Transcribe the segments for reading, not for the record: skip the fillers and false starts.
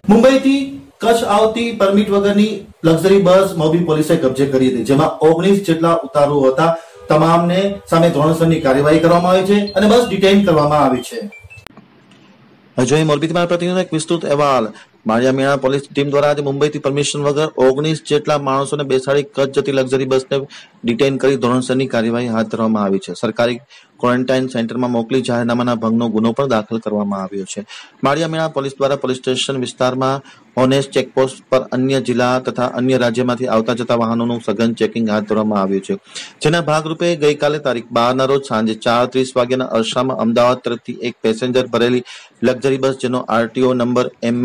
મુંબઈથી કચ્છ આવતી પરમિટ વગરની લક્ઝરી બસ મોરબી પોલીસે કબજે કરી હતી, જેમાં 19 જેટલા ઉતારુઓ હતા. તમામને સામે ધોરણસરની કાર્યવાહી કરવામાં આવી છે અને બસ ડિટેઇન કરવામાં આવી છે. અજય મોરબીથી મારા પ્રતિનિધિનો એક વિસ્તૃત અહેવાલ. માળિયા મેણા પોલીસ ટીમ દ્વારા આજે મુંબઈથી પરમિશન વગર 19 જેટલા માણસોને બેસાડી કચ્છ જતી લક્ઝરી બસને ડિટેઇન કરી ધોરણસરની કાર્યવાહી હાથ ધરવામાં આવી છે. સરકારી ક્વોરન્ટાઇન સેન્ટરમાં મોકલી જાહેરનામાના ભંગનો ગુનો પણ દાખલ કરવામાં આવ્યો છે. માળિયા મેણા પોલીસ દ્વારા પોલીસ સ્ટેશન વિસ્તારમાં ઓનેસ્ટ ચેકપોસ્ટ પર અન્ય જિલ્લા તથા અન્ય રાજ્યમાંથી આવતા જતા વાહનોનું સઘન ચેકિંગ હાથ ધરવામાં આવ્યું છે. જેના ભાગરૂપે ગઈકાલે તારીખ 12 રોજ સાંજે 4:30 વાગ્યાના અરસામાં અમદાવાદ તરફથી એક પેસેન્જર ભરેલી લક્ઝરી બસ, જેનો RTO નંબર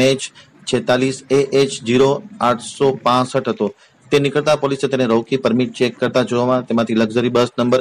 MH46AH0865 હતો, તે નીકળતા પોલીસે તેને રોકી પરમિટ ચેક કરતા જોવામાં તેમાંથી લક્ઝરી બસ નંબર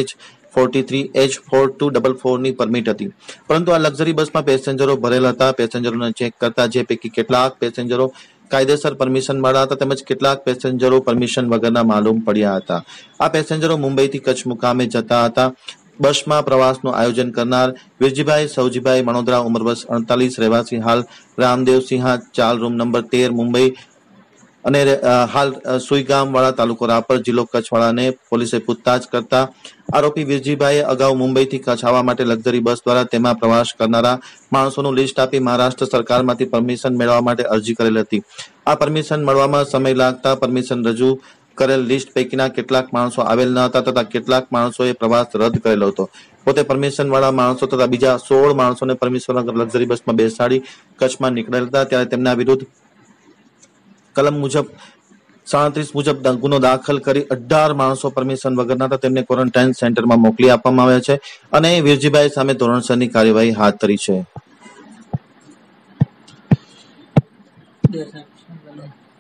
MH43H4244 ની પરમિટ હતી. પરંતુ આ લક્ઝરી બસમાં પેસેન્જરો ભરેલા હતા. પેસેન્જરોને ચેક કરતા જે પૈકી કેટલાક પેસેન્જરો કાયદેસર પરમિશન વાળા હતા તેમજ કેટલાક પેસેન્જરો પરમિશન વગરના માલુમ પડ્યા હતા. આ પેસેન્જરો મુંબઈથી કચ્છ મુકામે જતા હતા. બસમાં પ્રવાસનું આયોજન કરનાર વિરજીભાઈ સૌજીભાઈ મણોદરા, ઉંમર વર્ષ 48, રહેવાસી હાલ રામદેવસિંહા, ચાલ રૂમ નંબર 13, મુંબઈ અને હાલ સુઈગામ વાળા, તાલુકો રાપર, જિલ્લો કચ્છ વાળાને પોલીસે પૂછતાછ કરતા આરોપી વિરજીભાઈએ અગાઉ મુંબઈથી કચ્છ આવવા માટે લક્ઝરી બસ દ્વારા તેમાં પ્રવાસ કરનારા માણસોનું લિસ્ટ આપી મહારાષ્ટ્ર સરકારમાંથી પરમિશન મેળવવા માટે અરજી કરેલ હતી. આ પરમિશન મળવામાં સમય લાગતા પરમિશન રજૂ કરેલ લિસ્ટ પૈકીના કેટલાક માણસો આવેલ ન હતા તથા કેટલાક માણસોએ પ્રવાસ રદ કરેલો હતો. પોતે પરમિશન વાળા માણસો તથા બીજા 16 માણસોને પરમિશન વગર લક્ઝરી બસમાં બેસાડી કચ્છમાં નીકળેલ હતા, ત્યારે તેમના વિરુદ્ધ કલમ મુજબ 37 મુજબ ગુનો દાખલ કરી 18 માણસો પરમિશન વગરના હતા તેમને ક્વોરન્ટાઇન સેન્ટરમાં મોકલી આપવામાં આવ્યા છે અને વીરજીભાઈ સામે ધોરણસરની કાર્યવાહી હાથ ધરી છે.